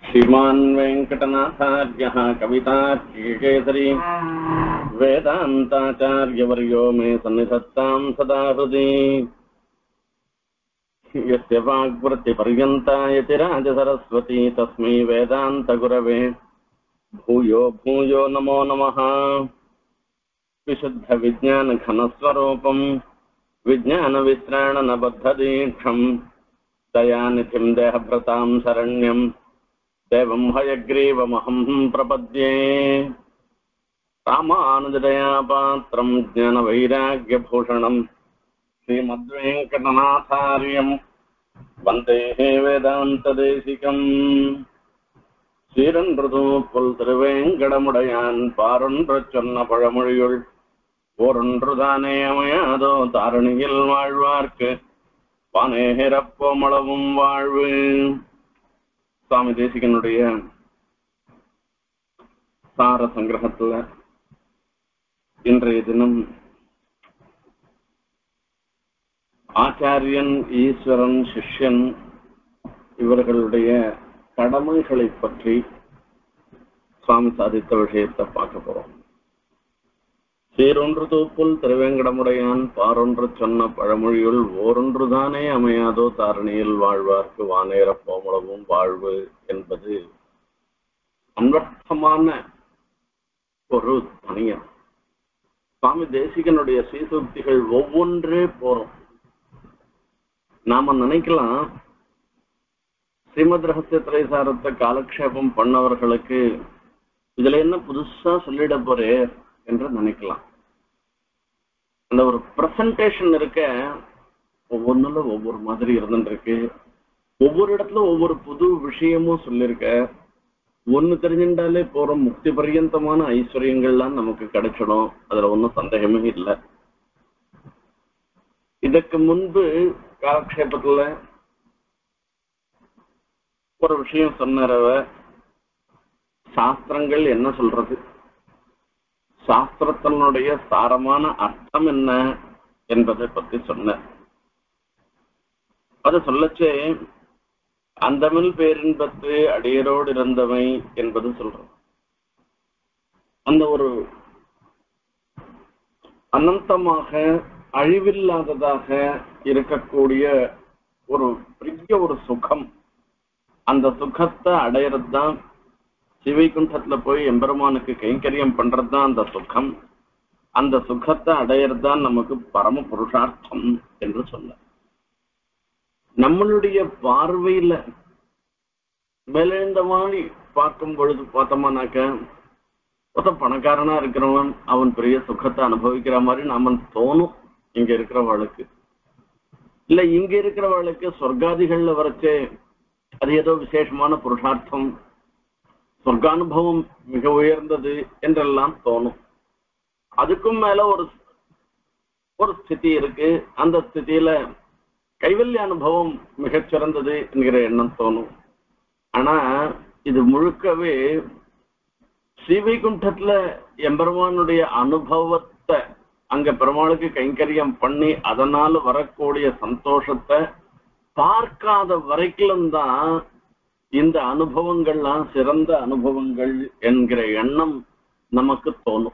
श्रीमान् वेङ्कटनाथार्यः कवितार्किकेसरी वेदान्ताचार्यवर्यो मे सन्निधत्तां सदा हृदि यस्य वाग्वृत्तिपर्यन्ता यतिराजसरस्वती तस्मै वेदान्तगुरवे भूयो भूयो नमो नमः। विशुद्धविज्ञानघनस्वरूपं विज्ञानविश्राणनबद्धदीक्षं दयानिधिं देहभृतां शरण्यं देवं हयग्रीवमहं प्रपद्ये। रामानुजदयापात्रं ज्ञानवैराग्यभूषणं श्रीमद्वेङ्कटनाथार्यं वन्दे वेदान्तदेशिकम्। சீரன்றுதூப்புல் திருவேங்கடமுடையான் பாரொன்று சொன்ன பழமொழியுள் ஓரொன்றுதானே அமையாதோ தாரணியில் வாழ்வார்க்கு பானேரப்போமளவும் வாழ்வு. சுவாமி தேசிகனுடைய சார சங்கிரகத்துல இன்றைய தினம் ஆச்சாரியன், ஈஸ்வரன், சிஷ்யன் இவர்களுடைய கடமைகளை பற்றி சுவாமி சாதித்த விஷயத்தை பார்க்க போறோம். சீரொன்று தூப்புல் திருவேங்கடமுடையான் பாரொன்று சொன்ன பழமொழியுள் ஓரொன்றுதானே அமையாதோ தாரணியில் வாழ்வார்க்கு வானேர போமளவும் வாழ்வு என்பது அன்வர்த்தமான ஒரு பணியம். சுவாமி தேசிகனுடைய ஸ்ரீசூக்திகள் ஒவ்வொன்றே போறோம். நாம நினைக்கலாம் ஸ்ரீமத் ரகசிய திரைசாரத்தை காலக்ஷேபம் பண்ணவர்களுக்கு இதுல என்ன புதுசா சொல்லிட போறே என்று நினைக்கலாம். அந்த ஒரு பிரசன்டேஷன் இருக்க ஒவ்வொன்றுல ஒவ்வொரு மாதிரி இருந்துருக்கு. ஒவ்வொரு இடத்துல ஒவ்வொரு புது விஷயமும் சொல்லியிருக்க. ஒண்ணு தெரிஞ்சுட்டாலே போறோம், முக்தி பர்யந்தமான ஐஸ்வர்யங்கள்லாம் நமக்கு கிடைச்சிடும், அதுல ஒன்றும் சந்தேகமே இல்லை. இதற்கு முன்பு காலக்ஷேபத்துல ஒரு விஷயம் சொன்னவ, சாஸ்திரங்கள் என்ன சொல்றது, சாஸ்திரத்தினுடைய சாரமான அர்த்தம் என்ன என்பதை பத்தி சொன்ன. அது சொல்லச்சே அந்தமில் பேரின்பத்து அடியரோடு இருந்தவை என்பது சொல்றோம். அந்த ஒரு அனந்தமாக அழிவில்லாததாக இருக்கக்கூடிய ஒரு பெரிய ஒரு சுகம், அந்த சுகத்தை அடையிறது தான் சிவைகுண்டத்துல போய் எம்பெருமானுக்கு கைங்கரியம் பண்றதுதான் அந்த சுகம். அந்த சுகத்தை அடையிறது தான் நமக்கு பரம புருஷார்த்தம் என்று சொல்ல. நம்மளுடைய பார்வையில மேலெழுந்த மாதிரி பார்க்கும் பொழுது பார்த்தோம்னாக்க மொத்த பணக்காரனா இருக்கிறவன் அவன் பெரிய சுகத்தை அனுபவிக்கிற மாதிரி நாம தோணும் இங்க இருக்கிறவளுக்கு. இல்ல இங்க இருக்கிறவளுக்கு சொர்க்காதிகள்ல வரைச்சே அது ஏதோ விசேஷமான புருஷார்த்தம், சொர்க்கானுபவம் மிக உயர்ந்தது என்றெல்லாம் தோணும். அதுக்கும் மேல ஒரு ஸ்திதி இருக்கு. அந்த ஸ்திதியில கைவல்ய அனுபவம் மிகச்சிறந்தது என்கிற எண்ணம் தோணும். ஆனா இது முழுக்கவே ஸ்ரீவைகுண்டத்துல எம்பெருமானுடைய அனுபவத்தை அங்க பெருமாளுக்கு கைங்கரியம் பண்ணி அதனால வரக்கூடிய சந்தோஷத்தை பார்க்காத வரைக்கும் தான் இந்த அனுபவங்கள்லாம் சிறந்த அனுபவங்கள் என்கிற எண்ணம் நமக்கு தோணும்.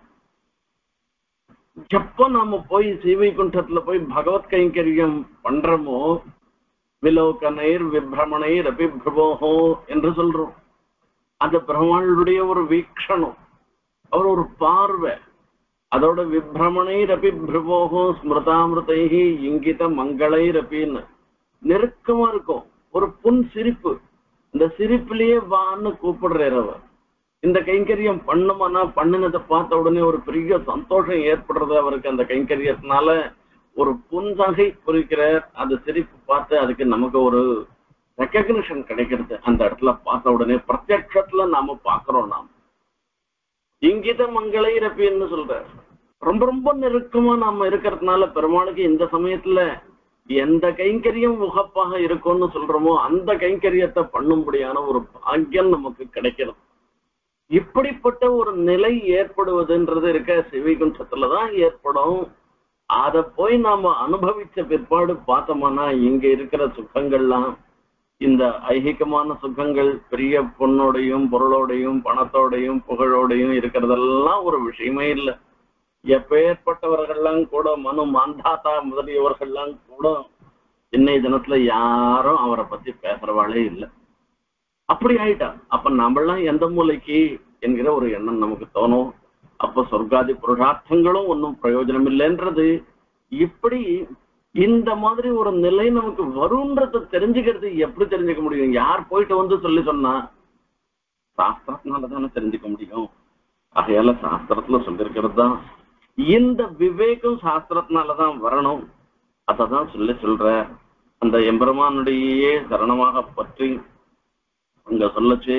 எப்ப நாம போய் ஸ்ரீவைகுண்டத்துல போய் பகவத் கைங்கரியம் பண்றோமோ விலோகனைர் விப்ரமணைர் அபிபிரபோகோ என்று சொல்றோம். அந்த பெருமாளுடைய ஒரு வீக்ஷணம், அவர் ஒரு பார்வை, அதோட விப்ரமணைர் அபிபிரபோகோ ஸ்மிருதாமிருதைஹி இங்கித மங்களைர் அப்பின்னு நெருக்கமா இருக்கும். ஒரு புன் சிரிப்பு, இந்த சிரிப்பிலேயே வான்னு கூப்பிடுறார் அவர். இந்த கைங்கரியம் பண்ணுமானா பண்ணினதை பார்த்த உடனே ஒரு பெரிய சந்தோஷம் ஏற்படுறது அவருக்கு. அந்த கைங்கரியத்தினால ஒரு புன்சகை குறிக்கிறார். அந்த சிரிப்பு பார்த்து அதுக்கு நமக்கு ஒரு ரெக்கக்னிஷன் கிடைக்கிறது. அந்த இடத்துல பார்த்த உடனே பிரத்யட்சத்துல நாம பாக்குறோம். நாம் இங்கித மங்களை ரப்பின்னு சொல்றார். ரொம்ப ரொம்ப நெருக்கமா நாம இருக்கிறதுனால பெருமாளுக்கு இந்த சமயத்துல எந்த கைங்கரியம் உகப்பாக இருக்கும்னு சொல்றோமோ அந்த கைங்கரியத்தை பண்ணும்படியான ஒரு பாக்கியம் நமக்கு கிடைக்கணும். இப்படிப்பட்ட ஒரு நிலை ஏற்படுவதுன்றது இருக்க சிவைகுண்டத்துலதான் ஏற்படும். அதை போய் நாம அனுபவிச்ச பிற்பாடு பார்த்தோம்னா இங்க இருக்கிற சுகங்கள்லாம் இந்த ஐகிகமான சுகங்கள் பெரிய பொண்ணோடையும் பொருளோடையும் பணத்தோடையும் புகழோடையும் இருக்கிறதெல்லாம் ஒரு விஷயமே இல்லை. எப்பேற்பட்டவர்கள்லாம் கூட மனு மாந்தாத்தா முதலியவர்கள்லாம் கூட இன்னைய தினத்துல யாரும் அவரை பத்தி பேசுறவாளே இல்லை. அப்படி ஆயிட்டா. அப்ப நம்மளாம் எந்த மூலைக்கு என்கிற ஒரு எண்ணம் நமக்கு தோணும். அப்ப சொர்க்காதி புருஷார்த்தங்களும் ஒன்றும் பிரயோஜனம் இல்லைன்றது. இப்படி இந்த மாதிரி ஒரு நிலை நமக்கு வரும்ன்றத தெரிஞ்சுக்கிறது எப்படி தெரிஞ்சுக்க முடியும்? யார் போயிட்டு வந்து சொல்லி சொன்னா? சாஸ்திரத்தினாலதானே தெரிஞ்சுக்க முடியும். ஆகையால சாஸ்திரத்துல சொல்லிருக்கிறது தான். இந்த விவேகம் சாஸ்திரத்தினாலதான் வரணும். அததான் சொல்ற அந்த எம்பெருமானுடைய சரணமாக பற்றி அங்க சொல்லச்சு,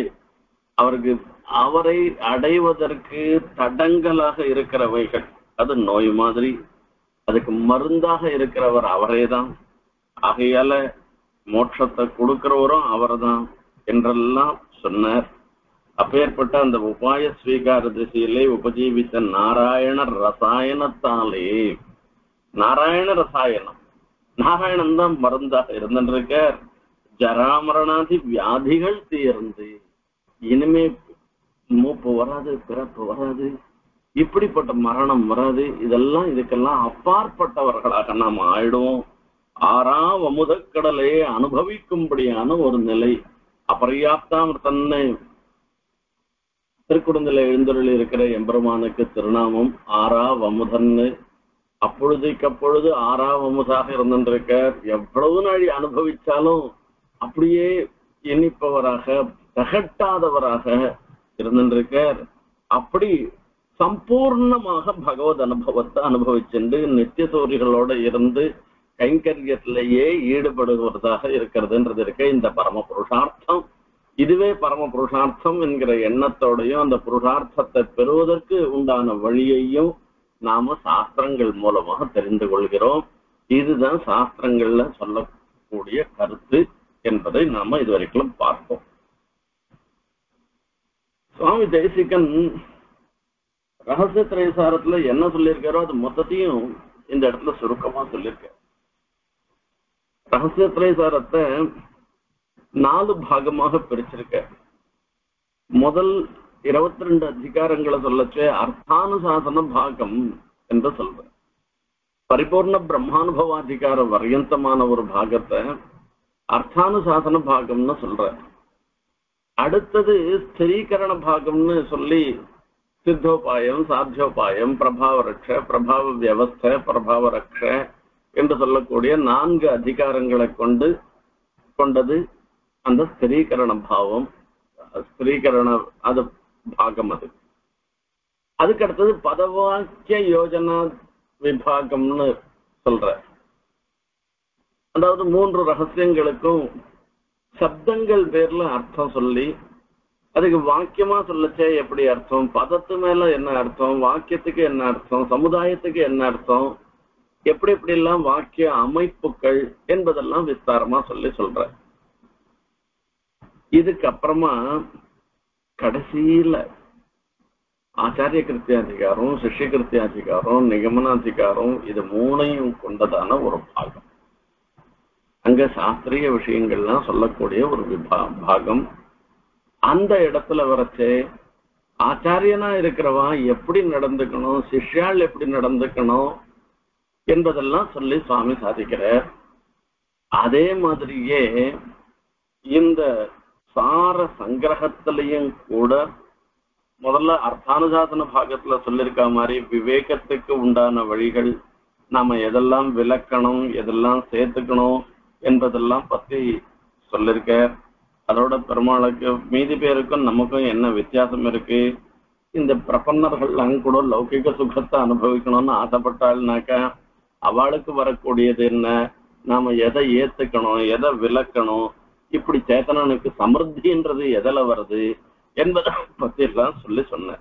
அவரை அடைவதற்கு தடங்கலாக இருக்கிறவைகள் அது நோய் மாதிரி, அதுக்கு மருந்தாக இருக்கிறவர் அவரேதான். ஆகையால மோட்சத்தை கொடுக்கிறவரும் அவர்தான் என்றெல்லாம் சொன்னார். அப்பேற்பட்ட அந்த உபாய ஸ்வீகார திசையிலே உபஜீவித்த நாராயண ரசாயனத்தாலே, நாராயண ரசாயனம், நாராயணன் தான் மருந்தாக இருந்திருக்க. ஜராமரணாதி வியாதிகள் தீர்ந்து இனிமே மூப்பு வராது, பிறப்பு வராது, இப்படிப்பட்ட மரணம் வராது. இதெல்லாம் இதுக்கெல்லாம் அப்பாற்பட்டவர்களாக நாம் ஆயிடுவோம். ஆறாம் அமுதக்கடலை அனுபவிக்கும்படியான ஒரு நிலை. அபர்யாப்தாம் தன்னை திருக்குடந்தில எழுந்தருள் இருக்கிற எம்பெருமானுக்கு திருநாமம் ஆறாவமுதன்னு. அப்பொழுதுக்கப்பொழுது ஆறாவமுதாக இருந்திருக்க. எவ்வளவு நாள் அனுபவிச்சாலும் அப்படியே எண்ணிப்பவராக தகட்டாதவராக இருந்திருக்கார். அப்படி சம்பூர்ணமாக பகவத் அனுபவத்தை அனுபவிச்சுண்டு நித்திய சூரிகளோட இருந்து கைங்கரியத்திலேயே ஈடுபடுவதாக இருக்கிறதுன்றது இருக்க. இந்த பரம புருஷார்த்தம், இதுவே பரம புருஷார்த்தம் என்கிற எண்ணத்தோடையும் அந்த புருஷார்த்தத்தை பெறுவதற்கு உண்டான வழியையும் நாம சாஸ்திரங்கள் மூலமாக தெரிந்து கொள்கிறோம். இதுதான் சாஸ்திரங்கள்ல சொல்லக்கூடிய கருத்து என்பதை நாம இதுவரைக்கும் பார்ப்போம். சுவாமி தேசிகன் ரகசிய திரைசாரத்துல என்ன சொல்லியிருக்காரோ அது மொத்தத்தையும் இந்த இடத்துல சுருக்கமா சொல்லியிருக்க. ரகசிய திரைசாரத்தை 4 பாகமாக பிரிச்சிருக்க. முதல் 22 அதிகாரங்களை சொல்லச்சு அர்த்தானுசாசன பாகம் என்று சொல்ற. பரிபூர்ண பிரம்மானுபவாதிகார வரியந்தமான ஒரு பாகத்தை அர்த்தானுசாசன பாகம்னு சொல்ற. அடுத்தது ஸ்திரீகரண பாகம்னு சொல்லி சித்தோபாயம், சாத்தியோபாயம், பிரபாவ ரக்ஷ, பிரபாவ வியவஸ்த, பிரபாவ ரக்ஷ என்று சொல்லக்கூடிய 4 அதிகாரங்களை கொண்டது அந்த ஸ்திரீகரண பாவம், ஸ்திரீகரண அது பாகம். அதுக்கு அடுத்தது பதவாக்கிய யோஜனா விபாகம்னு சொல்ற. அதாவது 3 ரகசியங்களுக்கும் சப்தங்கள் பேர்ல அர்த்தம் சொல்லி அதுக்கு வாக்கியமா சொல்லச்சே எப்படி அர்த்தம், பதத்து மேல என்ன அர்த்தம், வாக்கியத்துக்கு என்ன அர்த்தம், சமுதாயத்துக்கு என்ன அர்த்தம், எப்படி எல்லாம் வாக்கிய அமைப்புகள் என்பதெல்லாம் விஸ்தாரமா சொல்ற. இதுக்கு அப்புறமா கடைசியில ஆச்சாரிய கிருத்தியாதிகாரம், சிஷ்ய கிருத்தியாதிகாரம், நிகமனாதிகாரம், இது 3ஐயும் கொண்டதான ஒரு பாகம். அங்க சாஸ்திரிய விஷயங்கள்லாம் சொல்லக்கூடிய ஒரு பாகம். அந்த இடத்துல வரச்சே ஆச்சாரியனா இருக்கிறவா எப்படி நடந்துக்கணும், சிஷ்யாள் எப்படி நடந்துக்கணும் என்பதெல்லாம் சொல்லி சுவாமி சாதிக்கிறார். அதே மாதிரியே இந்த சார சங்கிரகத்திலையும் கூட முதல்ல அர்த்தானுசாசன பாகத்துல சொல்லியிருக்க மாதிரி விவேகத்துக்கு உண்டான வழிகள், நாம எதெல்லாம் விளக்கணும், எதெல்லாம் சேர்த்துக்கணும் என்பதெல்லாம் பத்தி சொல்லிருக்க. அதோட பெருமாளுக்கு மீதி பேருக்கும் நமக்கும் என்ன வித்தியாசம் இருக்கு, இந்த பிரபன்னர்கள் கூட லௌகிக சுகத்தை அனுபவிக்கணும்னு ஆசைப்பட்டாள்னாக்கா அவளுக்கு வரக்கூடியது என்ன, நாம எதை ஏத்துக்கணும், எதை விளக்கணும், இப்படி சேத்தனனுக்கு சமிருத்தின்றது எதில் வருது என்பதை பத்தி எல்லாம் சொன்ன.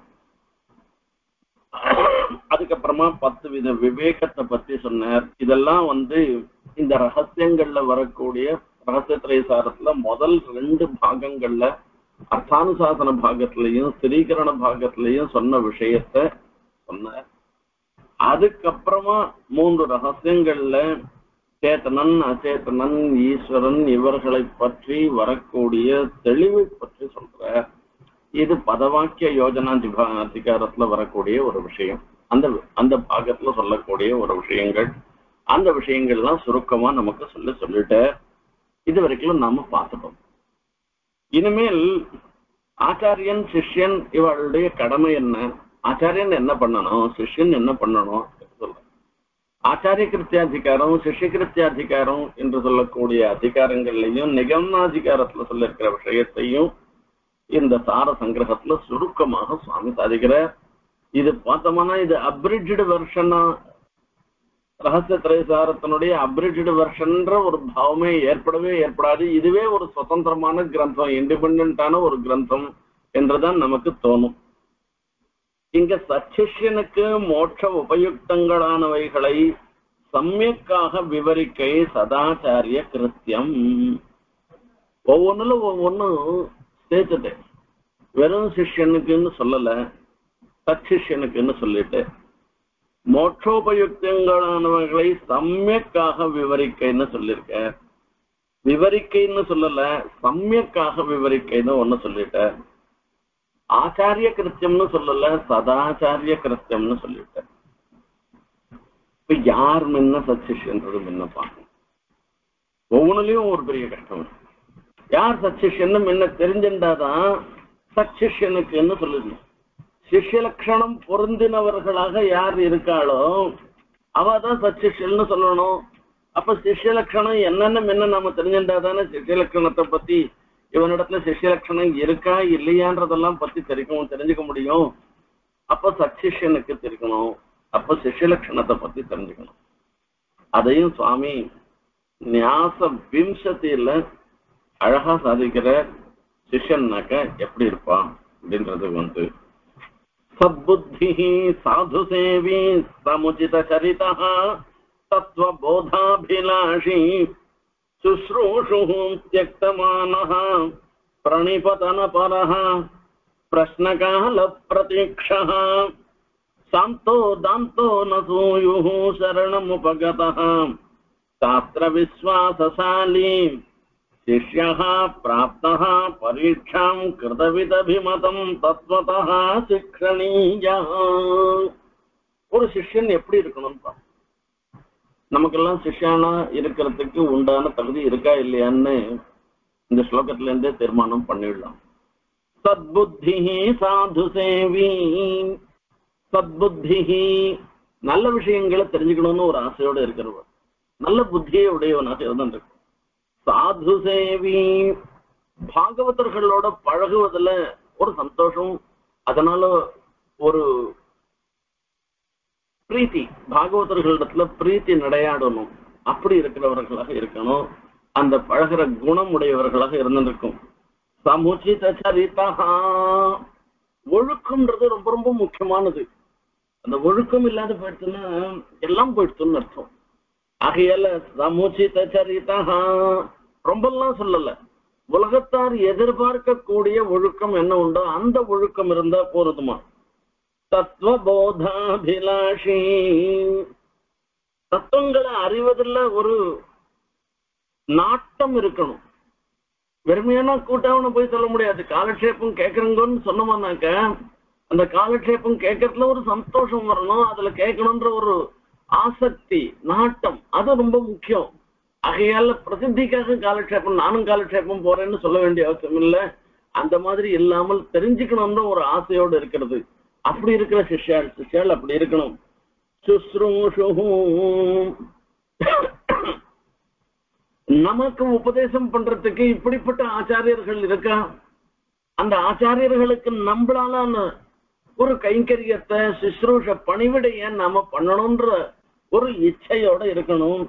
அதுக்கப்புறமா 10 வித விவேகத்தை பத்தி சொன்னார். இதெல்லாம் இந்த ரகசியங்கள்ல வரக்கூடிய ரகசிய திரைசாரத்துல முதல் 2 பாகங்கள்ல அர்த்தானுசாசன பாகத்திலையும் ஸ்திரீகரண பாகத்திலையும் சொன்ன விஷயத்த சொன்னார். அதுக்கப்புறமா 3 ரகசியங்கள்ல சேத்தனன் அச்சேதனன் ஈஸ்வரன் இவர்களை பற்றி வரக்கூடிய தெளிவை பற்றி சொல்ற. இது பதவாக்கிய யோஜனா அதிகாரத்துல வரக்கூடிய ஒரு விஷயம். அந்த அந்த பாகத்துல சொல்லக்கூடிய ஒரு விஷயங்கள், அந்த விஷயங்கள்லாம் சுருக்கமா நமக்கு சொல்லிட்டு இது வரைக்கும் நாம பார்த்துட்டோம். இனிமேல் ஆச்சாரியன் சிஷ்யன் இவளுடைய கடமை என்ன, ஆச்சாரியன் என்ன பண்ணணும், சிஷ்யன் என்ன பண்ணணும் சொல்ற. ஆச்சாரிய கிருத்தியாதிகாரம் சிஷ்ய கிருத்தியாதிகாரம் என்று சொல்லக்கூடிய அதிகாரங்கள்லையும் நிகமனாதிகாரத்துல சொல்ல இருக்கிற விஷயத்தையும் இந்த சார சங்கிரகத்துல சுருக்கமாக சுவாமி சாதிக்கிறார். இது பார்த்தோம்னா இது அப்ரிட்ஜ்டு வெர்ஷனா, ரகசிய திரைசாரத்தினுடைய அப்ரிட்ஜ்டு வெர்ஷன்ற ஒரு பாவமே ஏற்படாது. இதுவே ஒரு சுதந்திரமான கிரந்தம், இண்டிபெண்டான ஒரு கிரந்தம் என்றுதான் நமக்கு தோணும். இங்க சச்சிஷ்யனுக்கு மோட்ச உபயுக்தங்களானவைகளை சமயக்காக விவரிக்கை சதாச்சாரிய கிருத்தியம். ஒவ்வொன்றுல ஒவ்வொன்னும் சேர்த்துட்டு வெறும் சிஷ்யனுக்குன்னு சொல்லல, சச்சிஷ்யனுக்குன்னு சொல்லிட்டு மோட்சோபயுக்தங்களானவர்களை சமயக்காக விவரிக்கைன்னு சொல்லியிருக்க. விவரிக்கைன்னு சொல்லல, சமயக்காக விவரிக்கைன்னு ஒண்ணு சொல்லிட்ட. ஆச்சாரிய கிருத்தியம்னு சொல்லல, சதாச்சாரிய கிருத்தியம்னு சொல்லிட்ட. இப்ப யார் முன்ன சச்சிஷ்யன்றது முன்ன பார்க்கணும். ஒவ்வொன்றுலயும் ஒரு பெரிய கஷ்டம். யார் சச்சிஷ்யன்னு முன்ன தெரிஞ்சிருந்தாதான் சச்சிஷ்யனுக்குன்னு சொல்லிடணும். சிஷ்ய லட்சணம் பொருந்தினவர்களாக யார் இருக்காளோ அவதான் சச்சிஷ்யன்னு சொல்லணும். அப்ப சிஷ்ய லட்சணம் என்னென்ன முன்ன நாம தெரிஞ்சிருந்தாதானே சிஷ்ய லட்சணத்தை பத்தி இவனிடத்துல சிஷ்ய லட்சணம் இருக்கா இல்லையான்றதெல்லாம் பத்தி தெரிஞ்சுக்க முடியும். அப்ப சச்சிஷ்யனுக்கு தெரிக்கணும், அப்ப சிஷ்ய லட்சணத்தை பத்தி தெரிஞ்சுக்கணும். அதையும் சுவாமி ஞாச விம்சத்தில அழகா சாதிக்கிற. சிஷ்யன்னாக்க எப்படி இருப்பான் அப்படின்றது சத்புத்தி சாது சேவி சமுச்சித சரிதா தத்வபோதாபிலாஷி சுஸ்ரூஷு த்யக்தமானஹ பிரணிபதனபரஹ பிரஷ்னகால பிரதீக்ஷः சாந்தோ தாந்தோ நசூயுः சரணமுபகதः சாஸ்திர விஸ்வாசசாலி சிஷ்யः பிராப்தः பரீட்சாம் கிருதவிதபிமதம் தத்வதः சிக்ஷணீயः. ஒரு சிஷ்யன் எப்படி இருக்கணும்? நமக்கெல்லாம் சிஷ்யானா இருக்கிறதுக்கு உண்டான தகுதி இருக்கா இல்லையான்னு இந்த ஸ்லோகத்துல இருந்தே தீர்மானம் பண்ணிடலாம். சத்புத்தி சாது சேவி. சத்புத்தி நல்ல விஷயங்களை தெரிஞ்சுக்கணும்னு ஒரு ஆசையோட இருக்கிறவர், நல்ல புத்தியை உடையவனாக இருந்துட்டு. சாது சேவி பாகவதர்களோட பழகுவதில் ஒரு சந்தோஷம், அதனால ஒரு பிரீத்தி, பாகவதர்களிடத்துல பிரீத்தி நடையாடணும், அப்படி இருக்கிறவர்களாக இருக்கணும். அந்த பழகிற குணம் உடையவர்களாக இருந்திருக்கும். சமுச்சித சரிதா. ஒழுக்கம்ன்றது ரொம்ப ரொம்ப முக்கியமானது. அந்த ஒழுக்கம் இல்லாத போயிடுச்சுன்னா எல்லாம் போயிடுச்சுன்னு அர்த்தம். ஆகையால சமுச்சித சரிதா ரொம்பலாம் சொல்லல, உலகத்தார் எதிர்பார்க்கக்கூடிய ஒழுக்கம் என்ன உண்டோ அந்த ஒழுக்கம் இருந்தா போறதுமா. தத்துவபோதாபிலாஷி. தத்துவங்களை அறிவதில் ஒரு நாட்டம் இருக்கணும். வெறுமையான கூட்டவனை போய் சொல்ல முடியாது. காலக்ஷேபம் கேட்கறங்கன்னு சொன்னோம்னாக்க அந்த காலக்ஷேபம் கேட்கறதுல ஒரு சந்தோஷம் வரணும், அதுல கேட்கணும்ன்ற ஒரு ஆசக்தி, நாட்டம், அது ரொம்ப முக்கியம். ஆகையால பிரசித்திக்காக காலக்ஷேபம், நானும் காலக்ஷேபம் போறேன்னு சொல்ல வேண்டிய அவசியம் இல்லை. அந்த மாதிரி இல்லாமல் தெரிஞ்சுக்கணும்ன்ற ஒரு ஆசையோடு இருக்கிறது. அப்படி இருக்கிற சிஷ்யாள் அப்படி இருக்கணும். சுஸ்ரூஷு. நமக்கு உபதேசம் பண்றதுக்கு இப்படிப்பட்ட ஆச்சாரியர்கள் இருக்கா? அந்த ஆச்சாரியர்களுக்கு நம்மளால ஒரு கைங்கரியத்தை சுஸ்ரூஷ பணிவிடைய நாம பண்ணணும்ன்ற ஒரு இச்சையோட இருக்கணும்.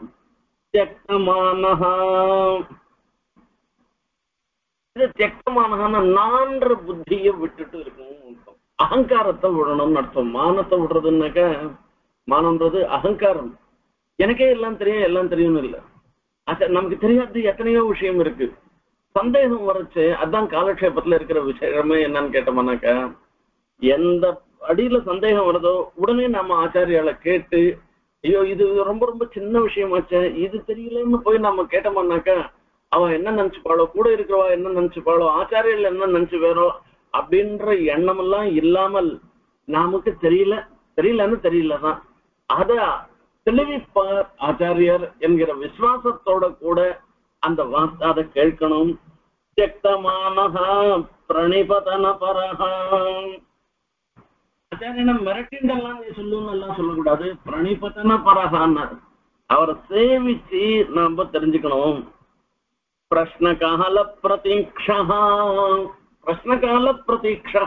தியக்தமானஹான நான்ற புத்தியை விட்டுட்டு இருக்கணும். அகங்காரத்தை விடணும்னு அர்த்தம். மானத்தை விடுறதுன்னாக்க, மானம்ன்றது அகங்காரம். எனக்கே எல்லாம் தெரியும் எல்லாம் தெரியும்னு இல்லை. நமக்கு தெரியாது எத்தனையோ விஷயம் இருக்கு. சந்தேகம் வரைச்சு அதான் காலக்ஷேபத்துல இருக்கிற விஷயமே என்னன்னு கேட்டோம்னாக்க, எந்த அடியில சந்தேகம் வருதோ உடனே நம்ம ஆச்சாரியால கேட்டு ஐயோ இது ரொம்ப ரொம்ப சின்ன விஷயமாச்சே, இது தெரியலன்னு போய் நம்ம கேட்டோம்னாக்கா அவன் என்ன நினைச்சுப்பாளோ, கூட இருக்கிறவா என்ன நினைச்சுப்பாளோ, ஆச்சாரியர்கள் என்ன நினைச்சு வேறோ அப்படின்ற எண்ணம் எல்லாம் இல்லாமல் நமக்கு தெரியலன்னு தெரியலதான் அத தெளிவிப்பார் ஆச்சாரியர் என்கிற விசுவாசத்தோட கூட அந்த வார்த்தை அதை கேட்கணும். தியக்தமானஹா பிரணிபதன பரஹா. ஆச்சாரியனை மிரட்டிண்டெல்லாம் நீ சொல்லுன்னு எல்லாம் சொல்லக்கூடாது. பிரணிபதன பரஹான்னு அவரை சேவிச்சு நாம தெரிஞ்சுக்கணும். பிரஷ்னகால பிரதீக்ஷா. பிரஷ்னகால பிரதீக்ஷா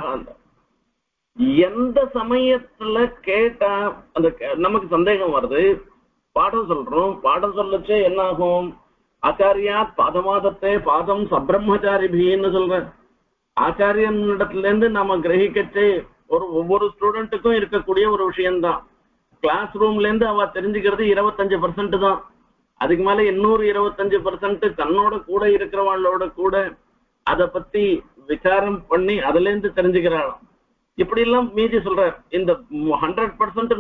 எந்த சமயத்துல கேட்டா அந்த நமக்கு சந்தேகம் வருது, பாடம் சொல்றோம், பாடம் சொல்லச்சே என்ன ஆகும், ஆச்சாரியா பாதமாதத்தை பாதம் சப்ரம்மச்சாரிபின்னு சொல்ற ஆச்சாரியனிடத்துல இருந்து நாம கிரகிக்கச்சே ஒவ்வொரு ஸ்டூடெண்ட்டுக்கும் இருக்கக்கூடிய ஒரு விஷயம்தான். கிளாஸ் ரூம்ல இருந்து அவ தெரிஞ்சுக்கிறது 25% தான். அதுக்கு மேல இன்னொரு 25% தன்னோட கூட இருக்கிறவாளோட கூட அதை பத்தி விசாரம் பண்ணி அதுல இருந்து தெரிஞ்சுக்கிறாளாம். இப்படி எல்லாம் மீதி சொல்ற இந்த 100%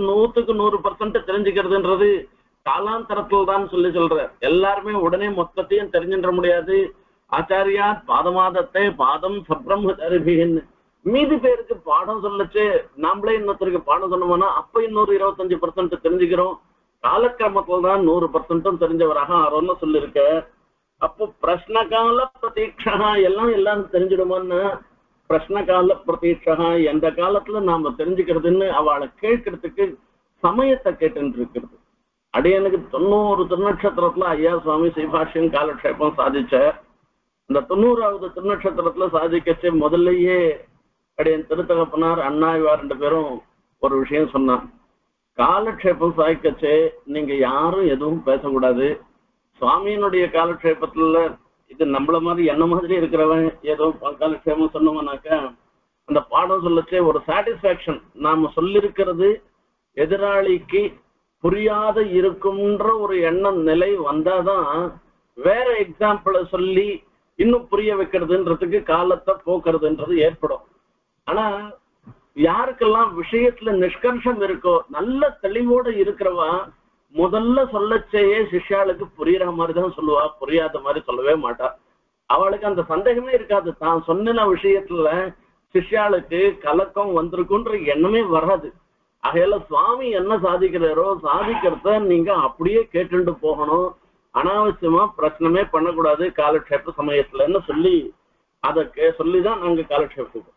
100% தெரிஞ்சுக்கிறதுன்றது காலாந்தரத்தில் தான் சொல்ற. எல்லாருமே உடனே மொத்தத்தையும் தெரிஞ்சிட முடியாது. ஆச்சாரியா பாதமாதத்தை பாதம் சப்ரம்மச்சாரிபின்னு மீதி பேருக்கு பாடம் சொல்லச்சு நாமளே இன்னொருத்தருக்கு பாடம் சொன்னோம்னா அப்ப இன்னொரு 25% தெரிஞ்சுக்கிறோம். காலக்கிரமத்துல தான் 100% தெரிஞ்சவராக ஆரோன்னு சொல்லிருக்க. அப்போ பிரஷ்னகால பிரதீட்சா எல்லாம் தெரிஞ்சிடுமான்னு பிரஷ்னகால பிரதீட்சா எந்த காலத்துல நாம தெரிஞ்சுக்கிறதுன்னு அவளை கேட்கறதுக்கு சமயத்தை கேட்டு இருக்கிறது. அடியனுக்கு 90 திருநட்சத்திரத்துல ஐயா சுவாமி ஸ்ரீபாஷ்யம் காலக்ஷேபம் சாதிச்ச இந்த 90வது திருநட்சத்திரத்துல சாதிக்கச்சு முதல்லயே அடியன் திருத்தகப்பனார் அண்ணா இவா 2 பேரும் ஒரு விஷயம் சொன்னான். காலக்ஷேபம் சாதிக்கச்சு நீங்க யாரும் எதுவும் பேசக்கூடாது. சுவாமியினுடைய காலக்ஷேபத்துல இது நம்மள மாதிரி என்ன மாதிரி இருக்கிறவன் ஏதோ காலக்ஷேபம் சொன்னோம்னாக்கா அந்த பாடம் சொல்லச்சே ஒரு சாட்டிஸ்பாக்சன் நாம சொல்லிருக்கிறது எதிராளிக்கு புரியாத இருக்கும்ன்ற ஒரு எண்ணம் நிலை வந்தாதான் வேற எக்ஸாம்பிள சொல்லி இன்னும் புரிய வைக்கிறதுன்றதுக்கு காலத்தை போக்குறதுன்றது ஏற்படும். ஆனா யாருக்கெல்லாம் விஷயத்துல நிஷ்கர்ஷம் இருக்கோ நல்ல தெளிவோட இருக்கிறவா முதல்ல சொல்லச்சேயே சிஷ்யாளுக்கு புரியுற மாதிரிதான் சொல்லுவா, புரியாத மாதிரி சொல்லவே மாட்டா. அவளுக்கு அந்த சந்தேகமே இருக்காது. தான் சொன்ன விஷயத்துல சிஷ்யாளுக்கு கலக்கம் வந்திருக்குன்ற எண்ணமே வராது. ஆகையால சுவாமி என்ன சாதிக்கிறாரோ சாதிக்கிறத நீங்க அப்படியே கேட்டுட்டு போகணும். அனாவசியமா பிரச்சனமே பண்ணக்கூடாது காலக்ஷேப சமயத்துலன்னு சொல்லி அதை சொல்லிதான் நாங்க காலக்ஷேபம்.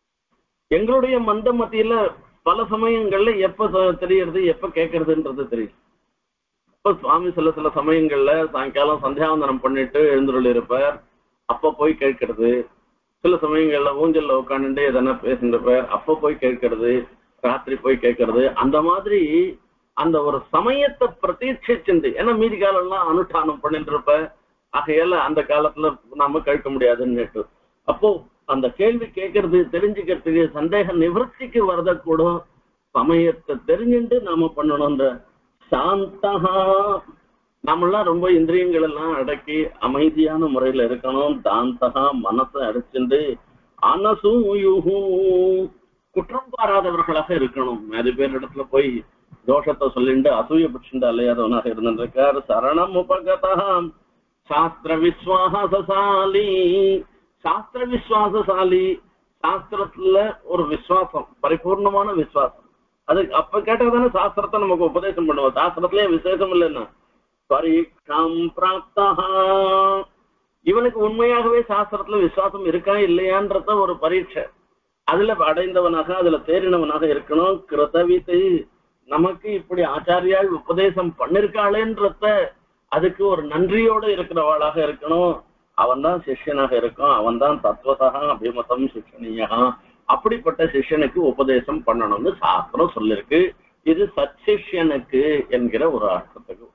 எங்களுடைய மந்த மத்தியில பல சமயங்கள்ல எப்ப தெரியறது எப்ப கேட்கறதுன்றது தெரியும். இப்ப சுவாமி சில சமயங்கள்ல சாயங்காலம் சந்தியாவந்தனம் பண்ணிட்டு எழுந்துள்ள இருப்பார், அப்ப போய் கேட்கறது. சில சமயங்கள்ல ஊஞ்சல்ல உட்காந்துட்டு எதனா பேசிருப்பார், அப்ப போய் கேட்கறது. ராத்திரி போய் கேட்கறது. அந்த மாதிரி அந்த ஒரு சமயத்தை பிரதீட்சிச்சு, ஏன்னா மீதி காலம் எல்லாம் அனுஷ்டானம் பண்ணிட்டு இருப்ப, ஆகையால அந்த காலத்துல நாம கேட்க முடியாதுன்னு. அப்போ அந்த கேள்வி கேட்கறது தெரிஞ்சுக்கிறதுக்கு சந்தேக நிவர்த்திக்கு வரத கூட சமயத்தை தெரிஞ்சுட்டு நாம பண்ணணும். இந்த சாந்தகா நம்மளாம் ரொம்ப இந்திரியங்கள் எல்லாம் அடக்கி அமைதியான முறையில இருக்கணும். தாந்தகா மனசை அடைச்சுண்டு அனசும் குற்றம் பாராதவர்களாக இருக்கணும். அது பேர் இடத்துல போய் தோஷத்தை சொல்லிட்டு அசூயப்பட்டு அலையாதவனாக இருந்திருக்கார். சரணம் உபகதா சாஸ்திர விஸ்வாசசாலி. சாஸ்திர விஸ்வாசசாலி சாஸ்திரத்துல ஒரு விசுவாசம், பரிபூர்ணமான விசுவாசம். அது அப்ப கேட்டதானே சாஸ்திரத்தை நமக்கு உபதேசம் பண்ணுவோம். சாஸ்திரத்திலேயே விசேஷம் இல்லைன்னா பரீட்சாம் பிராப்தா. இவனுக்கு உண்மையாகவே சாஸ்திரத்துல விசுவாசம் இருக்கா இல்லையான்றத ஒரு பரீட்சை. அதுல அடைந்தவனாக அதுல தேறினவனாக இருக்கணும். கிருதவித்து நமக்கு இப்படி ஆச்சாரியால் உபதேசம் பண்ணிருக்காளேன்றத அதுக்கு ஒரு நன்றியோடு இருக்கிறவாளாக இருக்கணும். அவன் தான் சிஷ்யனாக இருக்கும். அவன் தான் தத்துவதா அபிமதம் சிக்ஷணியா. அப்படிப்பட்ட சிஷ்யனுக்கு உபதேசம் பண்ணணும்னு சாஸ்திரம் சொல்லிருக்கு. இது சச்சிஷ்யனுக்கு என்கிற ஒரு அர்த்தத்துக்கு.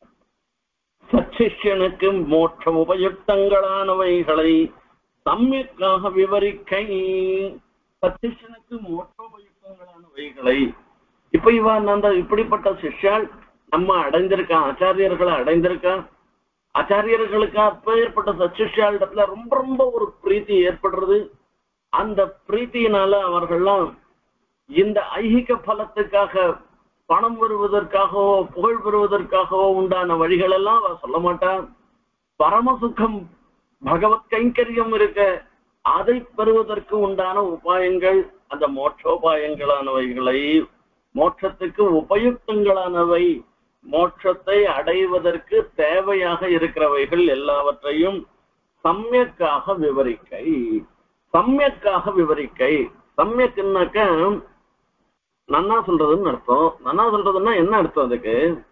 சச்சிஷ்யனுக்கு மோட்ச உபயுக்தங்களானவைகளை சம்யக்காக விவரிக்கை. சச்சிஷ்யனுக்கு மோட்சோபயுக்தங்களானவைகளை இப்ப இவன் அந்த இப்படிப்பட்ட சிஷ்யால் நம்ம அடைந்திருக்கான், ஆச்சாரியர்களை அடைந்திருக்கான். ஆச்சாரியர்களுக்கு அப்பேற்பட்ட சச்சிஷ்யாளிடத்துல ரொம்ப ரொம்ப ஒரு பிரீத்தி ஏற்படுறது. அந்த பிரீத்தியினால அவர்கள்லாம் இந்த ஐகிக பலத்துக்காக பணம் வருவதற்காகவோ புகழ் பெறுவதற்காகவோ உண்டான வழிகள் எல்லாம் அவ சொல்ல மாட்டான். பரமசுகம் பகவத் கைங்கரியம் இருக்க அதை பெறுவதற்கு உண்டான உபாயங்கள், அந்த மோட்சோபாயங்களானவைகளை, மோட்சத்துக்கு உபயுக்தங்களானவை, மோட்சத்தை அடைவதற்கு தேவையாக இருக்கிறவைகள் எல்லாவற்றையும் சம்யக்காக விவரிக்கை. சம்யக்காக விவரிக்கை. சம்யக்குன்னாக்க நன்னா சொல்றதுன்னு அர்த்தம். நன்னா சொல்றதுன்னா என்ன அர்த்தம்? அதுக்கு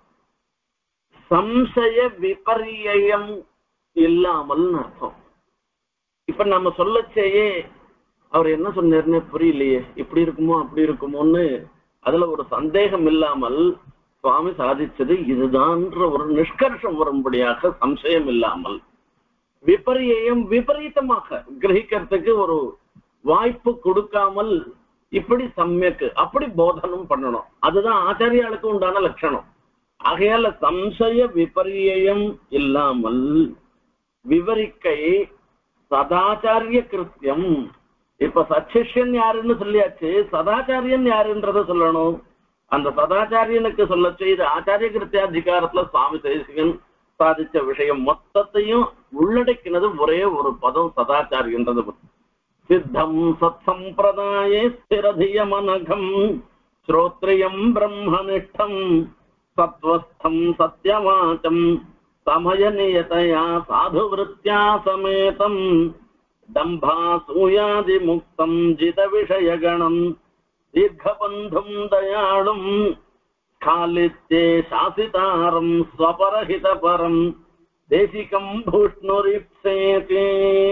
சம்சய விபரியம் இல்லாமல் அர்த்தம். இப்ப நம்ம சொல்லச்சேயே அவர் என்ன சொன்னாருன்னு புரியலையே, இப்படி இருக்குமோ அப்படி இருக்குமோன்னு அதுல ஒரு சந்தேகம் இல்லாமல் சுவாமி சாதிச்சது இதுதான்ற ஒரு நிஷ்கர்ஷம் வரும்படியாக சம்சயம் இல்லாமல், விபரியம் விபரீதமாக கிரகிக்கிறதுக்கு ஒரு வாய்ப்பு கொடுக்காமல் இப்படி சமயக்கு அப்படி போதனம் பண்ணணும். அதுதான் ஆச்சாரியாளுக்கு உண்டான லட்சணம். ஆகையால சம்சய விபரியம் இல்லாமல் விவரிக்கை சதாச்சாரிய கிருத்தியம். இப்ப சச்சிஷ்யன் யாருன்னு சொல்லியாச்சு, சதாச்சாரியன் யாருன்றத சொல்லணும். அந்த சதாச்சாரியனுக்கு சொல்லச்சு இது ஆச்சாரிய கிருத்தியாதிகாரத்துல சுவாமி தேசிகன் சாதிச்ச விஷயம் மொத்தத்தையும் உள்ளடக்கினது ஒரே ஒரு பதம் சதாச்சாரியன்றது. சித்தம் சத் சம்பிரதாயே ஸ்திரதியமனகம் ஸ்ரோத்ரியம் பிரம்மனிஷ்டம் சத்வஸ்தம் சத்யவாச்சம் சமயநியதயா சாதுவிருத்யா சமேதம் டம்பாசூயாதி முக்தம் ஜித விஷயகணம் தீர்க்கபந்தும் தயாளும் காலித்தே சாசிதாரம் ஸ்வபரஹித பரம் தேசிகம் பூஷ்ணுரிப்சேதி.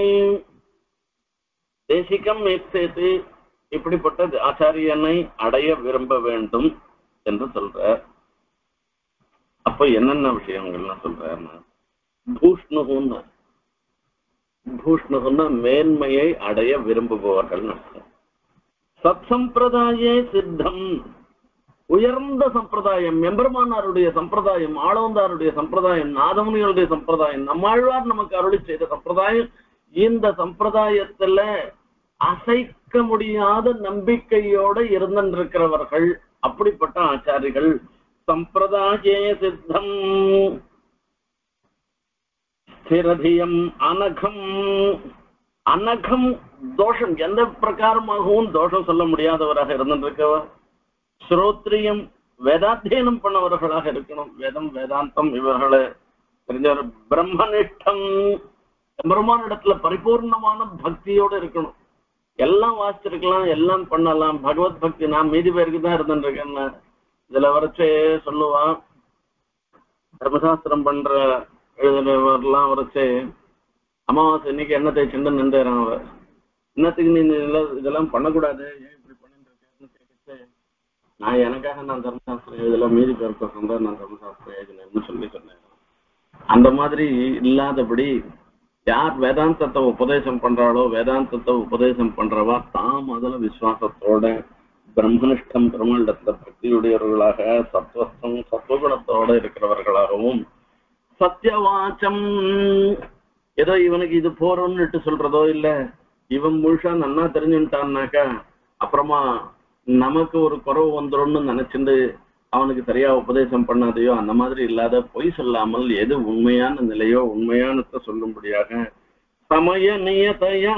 தேசிகம் இப்சேதி, இப்படிப்பட்ட ஆச்சாரியனை அடைய விரும்ப வேண்டும் என்று சொல்றார். அப்ப என்னென்ன விஷயங்கள்லாம் சொல்றாருன்னா, பூஷ்ணுகுன்னு பூஷ்ணுகுன்னா மேன்மையை அடைய விரும்புபவர்கள் அர்த்தம். சத் சம்பிரதாயே சித்தம், உயர்ந்த சம்பிரதாயம், எம்பெருமானாருடைய சம்பிரதாயம், ஆளவந்தாருடைய சம்பிரதாயம், நாதமுனிகளுடைய சம்பிரதாயம், நம்மாழ்வார் நமக்கு அருளி செய்த சம்பிரதாயம். இந்த சம்பிரதாயத்துல அசைக்க முடியாத நம்பிக்கையோட இருந்திருக்கிறவர்கள் அப்படிப்பட்ட ஆச்சாரிகள். சம்பிரதாயே சித்தம் ஸ்திரதியம் அனகம். அனகம் தோஷம் எந்த பிரகாரமாகவும் தோஷம் சொல்ல முடியாதவராக இருந்திருக்கவர். ஸ்ரோத்ரியம் வேதாத்தியனம் பண்ணவர்களாக இருக்கணும். வேதம் வேதாந்தம் இவர்களை தெரிஞ்சவர். பிரம்மனிஷ்டம் பெருமானிடத்துல பரிபூர்ணமான பக்தியோடு இருக்கணும். எல்லாம் வாசிச்சிருக்கலாம், எல்லாம் பண்ணலாம். பகவத் பக்தி நான் மீதி பேருக்கு தான் இருந்துருக்கேன்னு இதுல வரைச்சே சொல்லுவான். தர்மசாஸ்திரம் பண்ற எழுதுறவர்லாம் வரைச்சே அமாவாசை இன்னைக்கு என்ன தேய்ச்சுட்டு நின்றுறான். அவர் இன்னத்துக்கு நீ இதெல்லாம் பண்ணக்கூடாது, ஏன் இப்படி பண்ணிட்டு இருக்கேன்னு கேட்டு, நான் எனக்காக நான் தர்மசாஸ்திரம் எழுதல, மீதி பேருக்கோசம் தான் நான் தர்மசாஸ்திரம் எழுதினேன்னு சொல்லி சொன்னேன். அந்த மாதிரி இல்லாதபடி யார் வேதாந்தத்தை உபதேசம் பண்றாளோ, வேதாந்தத்தை உபதேசம் பண்றவா தாம் அதுல விசுவாசத்தோட பிரம்மனிஷ்டம் பெருமாண்டத்துல பக்தியுடையவர்களாக சத்வஸ்தம் சத்வகுணத்தோட இருக்கிறவர்களாகவும், சத்தியவாச்சம் ஏதோ இவனுக்கு இது போறோம்னுட்டு சொல்றதோ இல்ல, இவன் முழுசா நன்னா தெரிஞ்சுட்டான்னாக்கா அப்புறமா நமக்கு ஒரு குறவு வந்துரும்னு நினைச்சுட்டு அவனுக்கு சரியா உபதேசம் பண்ணாதையோ அந்த மாதிரி இல்லாத பொய் சொல்லாமல் எது உண்மையான நிலையோ உண்மையானத்தை சொல்லும்படியாக சமய நியதையா.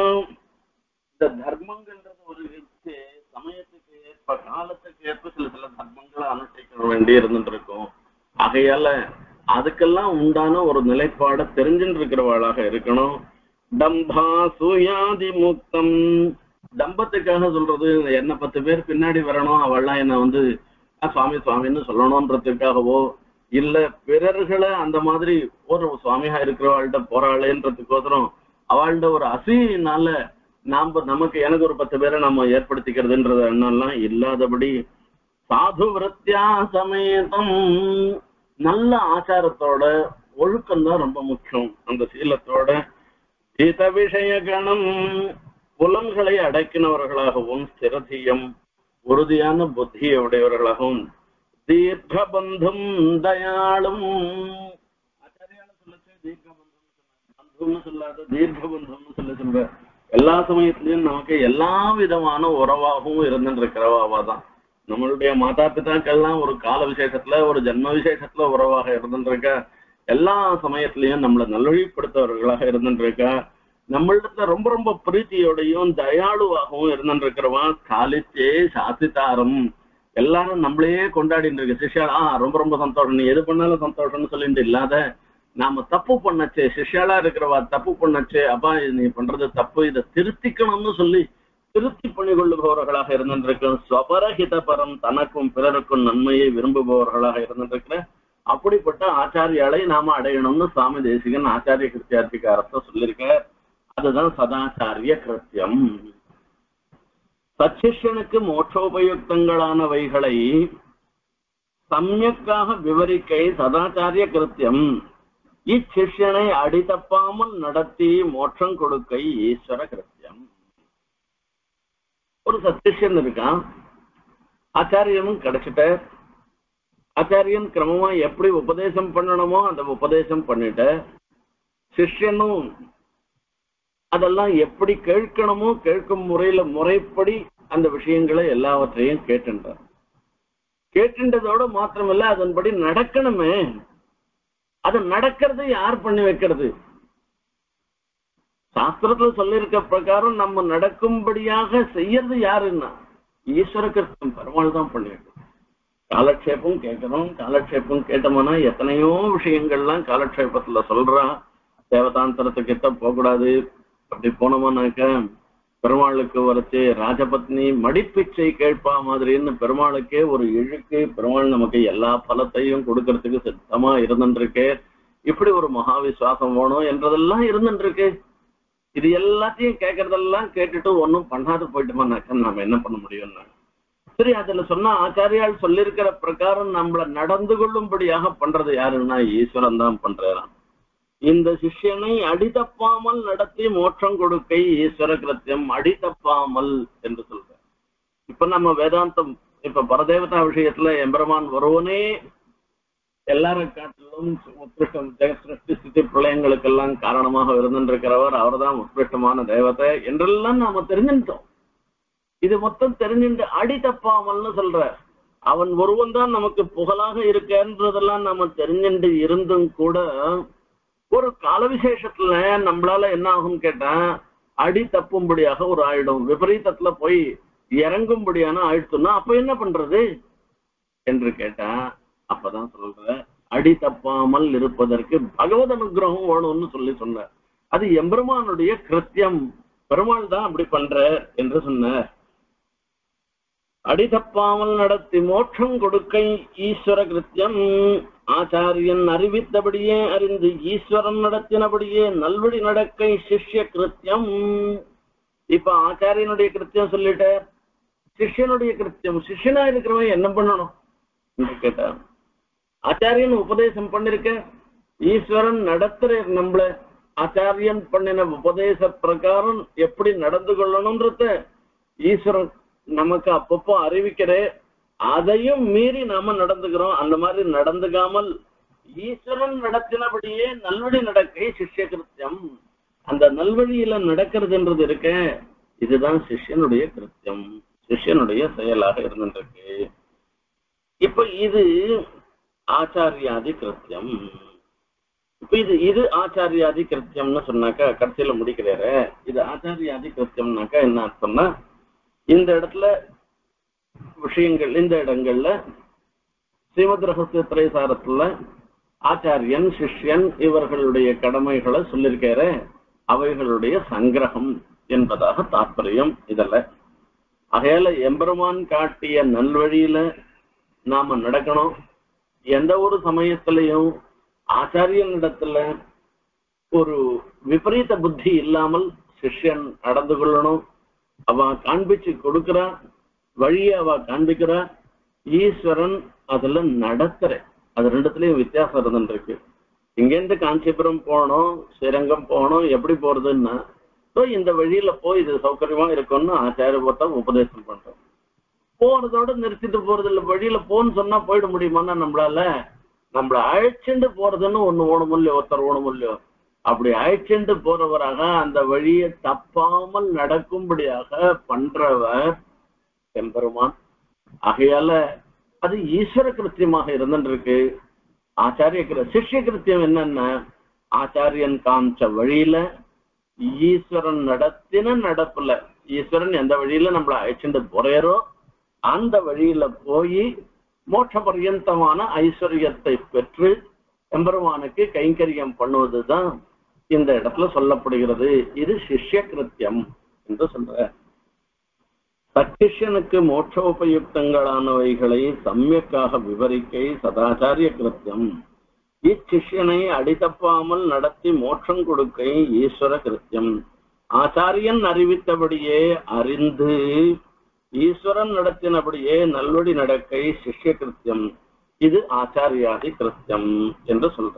இந்த தர்மங்கள்ன்றது ஒரு சமயத்துக்கு ஏற்ப காலத்துக்கு ஏற்ப சில சில தர்மங்களை அனுஷ்டிக்க வேண்டி இருந்துட்டு இருக்கும். ஆகையால அதுக்கெல்லாம் உண்டான ஒரு நிலைப்பாட தெரிஞ்சுட்டு இருக்கிறவாளாக இருக்கணும். டம்பா சூயாதி முக்தம், டம்பத்துக்காக சொல்றது என்ன 10 பேர் பின்னாடி வரணும், அவள்லாம் என்ன சுவாமி சுவாமின்னு சொல்லணும்ன்றதுக்காகவோ இல்ல பிறர்களை அந்த மாதிரி ஒரு சுவாமியா இருக்கிறவாள்கிட்ட போறாளேன்றதுக்கோசரம் அவள்கிட்ட ஒரு அசையினால நமக்கு எனக்கு ஒரு 10 பேரை நம்ம ஏற்படுத்திக்கிறதுன்றது எண்ணெல்லாம் இல்லாதபடி சாது விருத்தியா சமேதம் நல்ல ஆச்சாரத்தோட ஒழுக்கம் தான் ரொம்ப முக்கியம். அந்த சீலத்தோட கீத விஷய கணம் புலன்களை அடக்கினவர்களாகவும் ஸ்திரதியம் உறுதியான புத்தியை உடையவர்களாகவும் தீர்க்கபந்தும் தயாளும். ஆச்சாரியால சொல்லச்சு தீர்க்கபந்துன்னு சொல்லாத தீர்க்கபந்துன்னு சொல்ற எல்லா சமயத்திலையும் நமக்கு எல்லா விதமான உறவாகவும் இருந்துட்டு இருக்கிறவாவா தான். நம்மளுடைய மாதா பிதாக்கள்லாம் ஒரு கால விசேஷத்துல ஒரு ஜென்ம விசேஷத்துல உறவாக இருந்துருக்க, எல்லா சமயத்திலையும் நம்மளை நல்வழிப்படுத்தவர்களாக இருந்துருக்கா, நம்மளிடத்துல ரொம்ப ரொம்ப பிரீத்தியோடையும் தயாளுவாகவும் இருந்துருக்கிறவா காலிச்சே சாத்தித்தாரம். எல்லாரும் நம்மளையே கொண்டாடிட்டு இருக்க சிஷ்யாளா ரொம்ப ரொம்ப சந்தோஷம், நீ எது பண்ணாலும் சந்தோஷம்னு சொல்லிட்டு இல்லாத, நாம தப்பு பண்ணச்சே சிஷ்யாளா இருக்கிறவா தப்பு பண்ணச்சே, அப்பா நீ பண்றது தப்பு, இதை திருத்திக்கணும்னு சொல்லி திருத்தி பண்ணி கொள்ளுபவர்களாக இருந்திருக்க, ஸ்வபரஹித பரம் தனக்கும் பிறருக்கும் நன்மையை விரும்புபவர்களாக இருந்திருக்கிற அப்படிப்பட்ட ஆச்சாரியாலை நாம அடையணும்னு சுவாமி தேசிகன் ஆச்சாரிய கிருத்தியார்த்திகாரத்தை சொல்லியிருக்க. அதுதான் சதாச்சாரிய கிருத்தியம். சச்சிஷ்யனுக்கு மோட்சோபயுக்தங்களானவைகளை சமயக்காக விவரிக்கை சதாச்சாரிய கிருத்தியம். இச்சிஷ்யனை அடித்தப்பாமல் நடத்தி மோட்சம் கொடுக்கை ஈஸ்வர கிருத்தியம். ஒரு சச்சிஷ்யன் இருக்கான், ஆச்சாரியனும் கிடைச்சிட்ட, ஆச்சாரியன் கிரமமா எப்படி உபதேசம் பண்ணணுமோ அந்த உபதேசம் பண்ணிட்ட, சிஷ்யனும் அதெல்லாம் எப்படி கேட்கணுமோ கேட்கும் முறையில முறைப்படி அந்த விஷயங்களை எல்லாவற்றையும் கேட்டுன்றார். கேட்டுன்றதோட மாத்திரமில்ல, அதன்படி நடக்கணுமே. அது நடக்கிறது யார் பண்ணி வைக்கிறது? சாஸ்திரத்துல சொல்லியிருக்க பிரகாரம் நம்ம நடக்கும்படியாக செய்யறது யாருன்னா ஈஸ்வர கிருத்தம் பெருமாள் தான் பண்ணி வைக்கணும். காலக்ஷேபம் கேட்கணும், காலக்ஷேபம் கேட்டோம்னா எத்தனையோ விஷயங்கள்லாம் காலக்ஷேபத்துல சொல்றான். தேவதாந்திரத்துக்கிட்ட போகக்கூடாது, அப்படி போனோம்னாக்க பெருமாளுக்கு வரைச்சு ராஜபத்னி மடிப்பிச்சை கேட்பா மாதிரின்னு பெருமாளுக்கே ஒரு இழுக்கு, பெருமாள் நமக்கு எல்லா பலத்தையும் கொடுக்கறதுக்கு சித்தமா இருந்துருக்கு, இப்படி ஒரு மகாவிஸ்வாசம் வேணும் என்றதெல்லாம் இருந்துருக்கு. இது எல்லாத்தையும் கேட்கறதெல்லாம் கேட்டுட்டு ஒன்னும் பண்ணாது போயிட்டோம்னாக்க நாம என்ன பண்ண முடியும்னா, சரி அதுல சொன்னா ஆச்சாரியால் சொல்லியிருக்கிற பிரகாரம் நம்மள நடந்து கொள்ளும்படியாக பண்றது யாருன்னா ஈஸ்வரன் தான் பண்றான். இந்த சிஷ்யனை அடித்தப்பாமல் நடத்தி மோட்சம் கொடுக்கை ஈஸ்வர கிருத்தியம். அடித்தப்பாமல் என்று சொல்ற. இப்ப நம்ம வேதாந்தம் இப்ப பரதேவதா விஷயத்துல எம்பெருமான் ஒருவனே எல்லாரும் காட்டிலும் உத்கிருஷ்டம், ஜெகசிருஷ்டி ஸ்திதி பிரளயங்களுக்கெல்லாம் காரணமாக இருந்திருக்கிறவர், அவர் தான் உத்கிருஷ்டமான தேவதை என்றெல்லாம் நாம தெரிஞ்சுட்டோம். இது மொத்தம் தெரிஞ்சுட்டு அடித்தப்பாமல்னு சொல்ற. அவன் ஒருவன் தான் நமக்கு புகழாக இருக்கன்றதெல்லாம் நாம தெரிஞ்சுட்டு இருந்தும் கூட ஒரு கால விசேஷத்துல நம்மளால என்ன ஆகும் கேட்டா அடி தப்பும்படியாக ஒரு ஆயிடும், விபரீதத்துல போய் இறங்கும்படியான ஆயிடுச்சுன்னா அப்ப என்ன பண்றது என்று கேட்டா அப்பதான் சொல்ற, அடி தப்பாமல் இருப்பதற்கு பகவத் அனுகிரகம் வேணும்னு சொல்லி சொன்ன. அது எம்பெருமானுடைய கிருத்தியம், பெருமாள் தான் அப்படி பண்ற என்று சொன்ன. அடிதப்பாமல் நடத்தி மோட்சம் கொடுக்கை ஈஸ்வர கிருத்தியம். ஆச்சாரியன் அறிவித்தபடியே அறிந்து ஈஸ்வரன் நடத்தினபடியே நல்வழி நடக்கை சிஷ்ய கிருத்தியம். இப்ப ஆச்சாரியனுடைய கிருத்தியம் சொல்லிட்ட, சிஷ்யனுடைய கிருத்தியம். சிஷ்யனா இருக்கிறவன் என்ன பண்ணணும் என்று கேட்டா, ஆச்சாரியன் உபதேசம் பண்ணிருக்க, ஈஸ்வரன் நடத்துற நம்மள ஆச்சாரியன் பண்ணின உபதேச பிரகாரம் எப்படி நடந்து கொள்ளணும்ன்றத ஈஸ்வரன் நமக்கு அப்பப்போ அறிவிக்கிற, அதையும் மீறி நாம நடந்துக்கிறோம். அந்த மாதிரி நடந்துக்காமல் ஈஸ்வரன் நடத்தினபடியே நல்வழி நடக்கை சிஷ்ய கிருத்தியம். அந்த நல்வழியில நடக்கிறதுன்றது இருக்க, இதுதான் சிஷ்யனுடைய கிருத்தியம், சிஷ்யனுடைய செயலாக இருந்துருக்கு. இப்ப இது ஆச்சாரியாதி கிருத்தியம். இப்ப இது ஆச்சாரியாதி கிருத்தியம்னு சொன்னாக்கா கடைசியில முடிக்கிறார. இது ஆச்சாரியாதி கிருத்தியம்னாக்கா என்ன அர்த்தம்னா, இந்த இடத்துல விஷயங்கள், இந்த இடங்கள்ல ஸ்ரீமத் ரகசிய திரைசாரத்துல ஆச்சாரியன் சிஷ்யன் இவர்களுடைய கடமைகளை சொல்லியிருக்கிற அவைகளுடைய சங்கிரகம் என்பதாக தாற்பயம் இதல்ல. ஆகையால எம்பெருமான் காட்டிய நல்வழியில நாம நடக்கணும். எந்த ஒரு சமயத்திலையும் ஆச்சாரியனிடத்துல ஒரு விபரீத புத்தி இல்லாமல் சிஷ்யன் நடந்து கொள்ளணும். அவ காண்பிச்சு கொடுக்கிறா வழிய அவ காண்பிக்கிறா, ஈஸ்வரன் அதுல நடத்துற. அது ரெண்டுத்துலயும் வித்தியாசம் இருந்துருக்கு. இங்கேருந்து காஞ்சிபுரம் போகணும், ஸ்ரீரங்கம் போகணும், எப்படி போறதுன்னா இந்த வழியில போய் இது சௌகரியமா இருக்கும்னு ஆச்சாரியத்தை உபதேசம் பண்றோம். போறதோட நிறுத்திட்டு போறது இல்லை. வழியில போன்னு சொன்னா போயிட முடியுமான்னா நம்மளால, நம்மள அழைச்சுண்டு போறதுன்னு ஒண்ணு ஓணும் இல்லையோ, ஒருத்தர் ஓணும் இல்லையோ, அப்படி அழைச்சுண்டு போறவராக அந்த வழியை தப்பாமல் நடக்கும்படியாக பண்றவர் எம்பெருமான். ஆகையால அது ஈஸ்வர கிருத்தியமாக இருந்துருக்கு. ஆச்சாரிய சிஷ்ய கிருத்தியம் என்னன்னா ஆச்சாரியன் காமிச்ச வழியில ஈஸ்வரன் நடத்தின நடப்புல ஈஸ்வரன் எந்த வழியில நம்மள அழைச்சிட்டு போறாரோ அந்த வழியில போய் மோட்ச பர்யந்தமான ஐஸ்வர்யத்தை பெற்று எம்பெருமானுக்கு கைங்கரியம் பண்ணுவதுதான் இந்த இடத்துல சொல்லப்படுகிறது. இது சிஷ்ய கிருத்தியம் என்று சொல்ற. சச்சிஷ்யனுக்கு மோட்சோபயுக்தங்களானவைகளை சமயக்காக விவரிக்கை சதாச்சாரிய கிருத்தியம். இச்சிஷ்யனை அடித்தப்பாமல் நடத்தி மோட்சம் கொடுக்கை ஈஸ்வர கிருத்தியம். ஆச்சாரியன் அறிவித்தபடியே அறிந்து ஈஸ்வரன் நடத்தினபடியே நல்வழி நடக்கை சிஷ்ய கிருத்தியம். இது ஆச்சாரியாதி கிருத்தியம் என்று சொல்ற.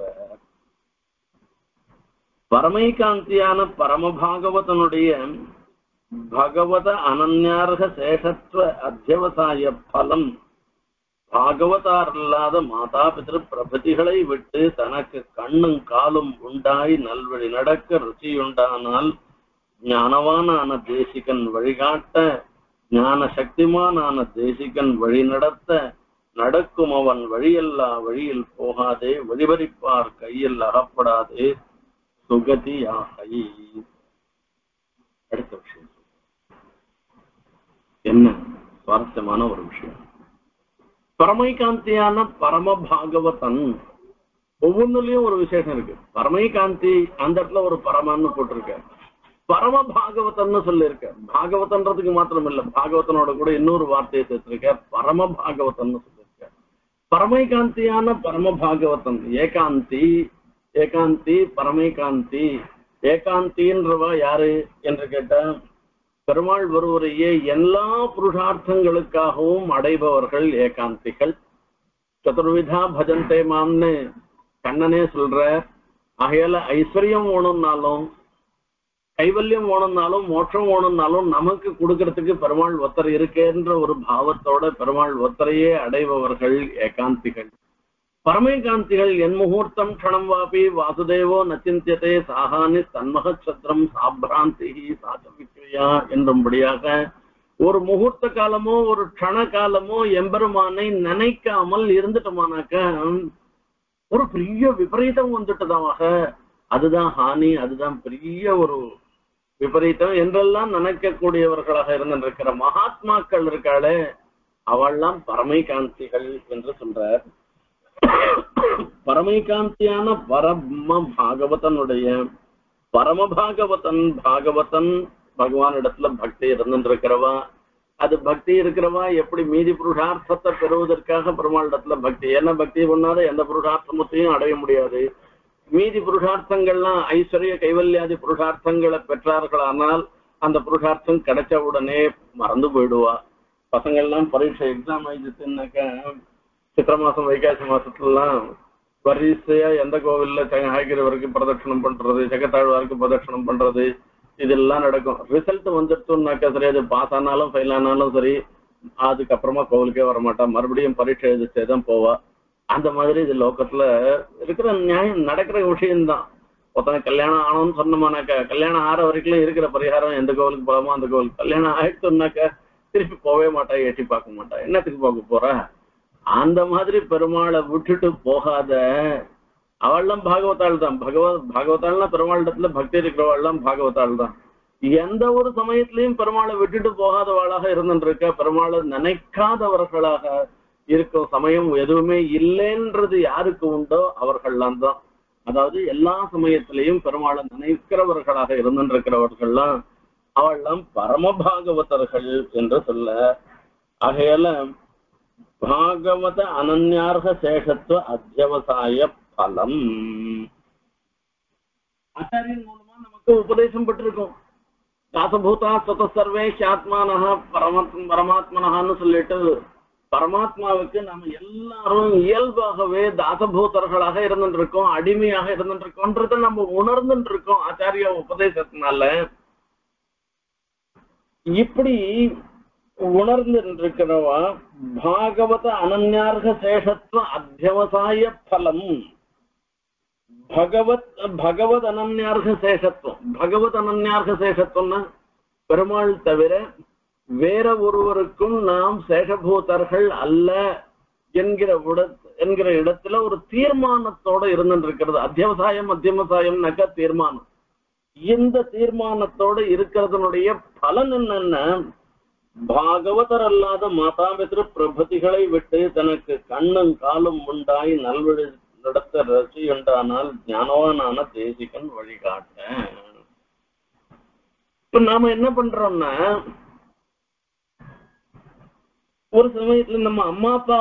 பரமைகாந்தியான பரமபாகவதனுடைய பகவத அனன்யார்க சேஷத்துவ அத்தியவசாய பலம் பாகவதார் இல்லாத மாதா பிதிரு பிரபதிகளை விட்டு தனக்கு கண்ணும் காலும் உண்டாய் நல்வழி நடக்க ருச்சியுண்டானால் ஞானவானான தேசிகன் வழிகாட்ட ஞான சக்திமானான தேசிகன் வழி நடத்த நடக்கும் அவன் வழியல்லா வழியில் போகாதே வழிபறிப்பார் கையில் அகப்படாதே சுகதியாகை. அடுத்த விஷயம் என்ன சுவாரஸ்யமான ஒரு விஷயம். பரமைகாந்தியான பரம பாகவதன் ஒவ்வொன்றுலயும் ஒரு விசேஷம் இருக்கு. பரமைகாந்தி அந்த இடத்துல ஒரு பரமான்னு போட்டிருக்க, பரம பாகவதன்னு சொல்லியிருக்க. பாகவதன்றதுக்கு மாத்திரம் இல்ல, பாகவதனோட கூட இன்னொரு வார்த்தையை சேர்த்திருக்க, பரம பாகவதன்னு சொல்லியிருக்க. பரமைகாந்தியான பரம பாகவதன் ஏகாந்தி ஏகாந்தி பரமைகாந்தி. ஏகாந்தின்றவா யாரு என்று கேட்ட பெருமாள் ஒருவரையே எல்லா புருஷார்த்தங்களுக்காகவும் அடைபவர்கள் ஏகாந்திகள். சதுர்விதா பஜந்தே மாம்னு கண்ணனே சொல்ற. ஆகையால ஐஸ்வர்யம் வேணும்னாலும் கைவல்யம் வேணும்னாலும் மோட்சம் வேணும்னாலும் நமக்கு கொடுக்கறதுக்கு பெருமாள் ஒத்தர் இருக்கேன்ற ஒரு பாவத்தோட பெருமாள் ஒத்தரையே அடைபவர்கள் ஏகாந்திகள். பரமேகாந்திகள் என் முகூர்த்தம் க்ஷணம் வாபி வாசுதேவோ நச்சிந்தியதே சாகானி தன்மகச்சத்திரம் சாபிராந்தி சாச்சவிக்ரியா என்றும்படியாக ஒரு முகூர்த்த காலமோ ஒரு க்ஷண காலமோ எம்பெருமானை நினைக்காமல் இருந்துட்டோமானாக்க ஒரு பெரிய விபரீதம் வந்துட்டதாக. அதுதான் ஹானி, அதுதான் பெரிய ஒரு விபரீதம் என்றெல்லாம் நினைக்கக்கூடியவர்களாக இருந்திருக்கிற மகாத்மாக்கள் இருக்காளே அவள்லாம் பரமைகாந்திகள் என்று சொல்றார். பரமைகாந்தியான பரம பாகவதனுடைய பரமபாகவதன் பாகவதன் பகவான் இடத்துல பக்தி இருந்துருக்கிறவா. அது பக்தி இருக்கிறவா எப்படி மீதி புருஷார்த்தத்தை பெறுவதற்காக பெருமாள் இடத்துல பக்தி. என்ன பக்தி பண்ணாத எந்த புருஷார்த்தமத்தையும் அடைய முடியாது. மீதி புருஷார்த்தங்கள்லாம் ஐஸ்வர்ய கைவல்யாதி புருஷார்த்தங்களை பெற்றார்களானால் அந்த புருஷார்த்தம் கிடைச்ச உடனே மறந்து போயிடுவா. பசங்கள்லாம் பரீட்சை எக்ஸாம் ஆயிடுச்சுன்னாக்க சித்திர மாசம் வைகாசி மாசத்துலாம் வரிசையா எந்த கோவில்ல ஹாய்கிரவருக்கு பிரதட்சணம் பண்றது, ஜெகத்தாழ்வாருக்கு பிரதட்சணம் பண்றது இதெல்லாம் நடக்கும். ரிசல்ட் வந்துடுச்சுன்னாக்கா சரி, அது பாஸ் ஆனாலும் ஃபெயில் ஆனாலும் சரி, அதுக்கப்புறமா கோவிலுக்கே வரமாட்டா, மறுபடியும் பரீட்சை எழுதிச்சேதான் போவா. அந்த மாதிரி இது லோகத்துல இருக்கிற நியாயம் நடக்கிற விஷயம்தான். ஒருத்தனை கல்யாணம் ஆனோன்னு சொன்னோம்னாக்கா கல்யாணம் ஆற வரைக்கும் இருக்கிற பரிகாரம் எந்த கோவிலுக்கு போகாமோ அந்த கோவிலுக்கு. கல்யாணம் ஆயிடுச்சுன்னாக்கா திருப்பி போவே மாட்டா, எட்டி பார்க்க மாட்டா, என்னத்துக்கு போக போற. அந்த மாதிரி பெருமாளை விட்டுட்டு போகாத அவள்லாம் பாகவதாள் தான். பாகவதாள்னா பெருமாள் இடத்துல பக்தி இருக்கிறவாள்லாம் பாகவதாள் தான். எந்த ஒரு சமயத்திலையும் பெருமாளை விட்டுட்டு போகாதவாளாக இருந்துருக்க, பெருமாளை நினைக்காதவர்களாக இருக்கும் சமயம் எதுவுமே இல்லைன்றது யாருக்கு உண்டோ அவர்கள்லாம் தான். அதாவது எல்லா சமயத்திலையும் பெருமாளை நினைக்கிறவர்களாக இருந்துருக்கிறவர்கள்லாம் அவள்லாம் பரமபாகவதர்கள் என்று சொல்ல. ஆகையால பாகவத அனன்யார்க சேஷத்துவ அத்தியவசாய பலம் ஆச்சாரியன் மூலமா நமக்கு உபதேசம் பெற்றிருக்கும். தாசபூதா ஸ்வத சர்வேஷ் ஆத்மானஹ பரமாத்மனஹான்னு சொல்லிட்டு பரமாத்மாவுக்கு நம்ம எல்லாரும் இயல்பாகவே தாசபூதர்களாக இருந்துருக்கோம், அடிமையாக இருந்துருக்கோன்றத நம்ம உணர்ந்துட்டு இருக்கோம் ஆச்சாரிய உபதேசத்தினால. இப்படி உணர்ந்து இருக்கிறவா பாகவத அனன்யார்க சேஷத்துவ அத்தியவசாய பலம். பகவத் அனன்யார்க சேஷத்துவம். பகவத் அனன்யார்க சேஷத்துவம்னா பெருமாள் தவிர வேற ஒருவருக்கும் நாம் சேஷபூதர்கள் அல்ல என்கிற இடத்துல ஒரு தீர்மானத்தோட இருந்துட்டு இருக்கிறது. அத்தியவசாயம்னாக்கா தீர்மானம். இந்த தீர்மானத்தோட இருக்கிறதனுடைய பலன் என்னன்னா, பாகவதர் அல்லாத மாதாபித்ரு பிரபதிகளை விட்டு தனக்கு கண்ணும் காலும் உண்டாய் நல்வழி நடத்த ரசி உண்டானால் ஞானவானான தேசிகன் வழிகாட்ட. இப்ப நாம என்ன பண்றோம்னா, ஒரு சமயத்துல நம்ம அம்மா அப்பா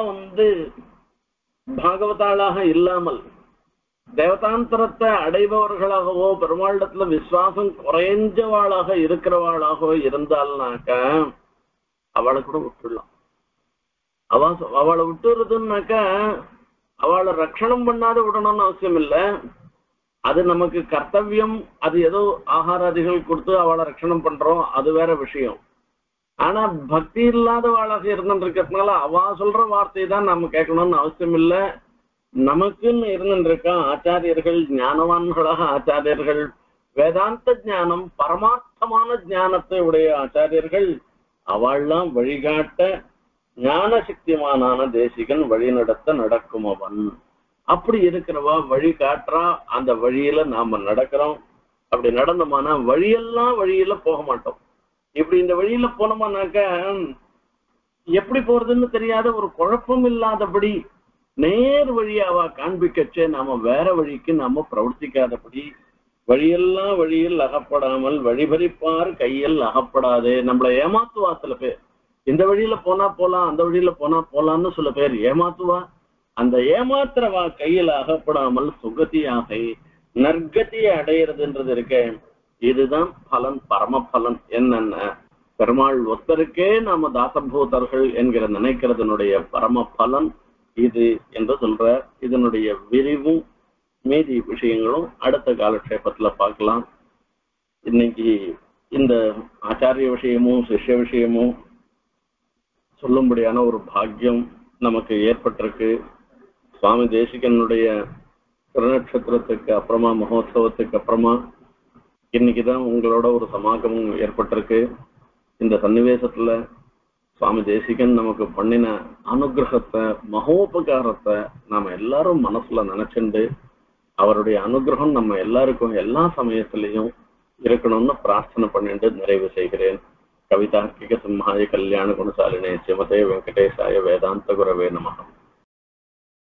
பாகவதாளாக இல்லாமல் தேவதாந்தரத்தை அடைபவர்களாகவோ பெருமாளிடத்துல விசுவாசம் குறைஞ்சவாளாக இருக்கிறவாளாகவோ இருந்தாள்னாக்க அவளை கூட விட்டுடலாம். அவளை விட்டுறதுன்னாக்கா அவளை ரட்சணம் பண்ணாத விடணும்னு அவசியம் இல்லை. அது நமக்கு கர்த்தவியம். அது ஏதோ ஆகாராதிகள் கொடுத்து அவளை ரட்சணம் பண்றோம், அது வேற விஷயம். ஆனா பக்தி இல்லாதவாளாக இருந்துட்டு இருக்கிறதுனால அவ சொல்ற வார்த்தை தான் நம்ம கேட்கணும்னு அவசியம் இல்லை. நமக்குன்னு இருந்துருக்கா ஆச்சாரியர்கள், ஞானவான்களாக ஆச்சாரியர்கள், வேதாந்த ஞானம் பரமார்த்தமான ஞானத்தை உடைய ஆச்சாரியர்கள், அவள்லாம் வழிகாட்ட ஞான சக்திமானான தேசிகன் வழி நடத்த நடக்கும் அவன். அப்படி இருக்கிறவா வழி காட்டுறா, அந்த வழியில நாம நடக்கிறோம். அப்படி நடந்தோமானா வழியில போக மாட்டோம். இப்படி இந்த வழியில போனோமானாக்க எப்படி போறதுன்னு தெரியாத ஒரு குழப்பம் இல்லாதபடி நேர் வழியாவா காண்பிக்கச்சே நாம வேற வழிக்கு நாம பிரவர்த்திக்காதபடி வழியெல்லாம் வழியில் அகப்படாமல் வழிபறிப்பார் கையில் அகப்படாதே. நம்மளை ஏமாத்துவா சில பேர். இந்த வழியில போனா போலாம், அந்த வழியில போனா போலான்னு சில பேர் ஏமாத்துவா. அந்த ஏமாத்துறவா கையில் அகப்படாமல் சுகதியாக நற்கதியை அடையிறதுன்றது இருக்க. இதுதான் பலன், பரம பலன். என்னென்ன பெருமாள் ஒத்தருக்கே நாம தாசபூதர்கள் என்கிற நினைக்கிறதனுடைய பரம பலன் இது என்று சொல்ற. இதனுடைய விரிவும் மீதி விஷயங்களும் அடுத்த காலக்ஷேபத்துல பார்க்கலாம். இன்னைக்கு இந்த ஆச்சாரிய விஷயமும் சிஷ்ய விஷயமும் சொல்லும்படியான ஒரு பாக்கியம் நமக்கு ஏற்பட்டிருக்கு. சுவாமி தேசிகனுடைய திருநட்சத்திரத்துக்கு அப்புறமா, மகோத்சவத்துக்கு அப்புறமா இன்னைக்குதான் உங்களோட ஒரு சமாகமும் ஏற்பட்டிருக்கு. இந்த சன்னிவேசத்துல சுவாமி தேசிகன் நமக்கு பண்ணின அனுகிரகத்தை, மகோபகாரத்தை நாம எல்லாரும் மனசுல நினைச்சுண்டு அவருடைய அனுகிரகம் நம்ம எல்லாருக்கும் எல்லா சமயத்திலையும் இருக்கணும்னு பிரார்த்தனை பண்ணிட்டு நிறைவு செய்கிறேன். கவிதார்க்கிக சிம்ஹாய கல்யாண குணசாலினே ஸ்ரீமதே வெங்கடேசாய வேதாந்த குரவே நமஹ.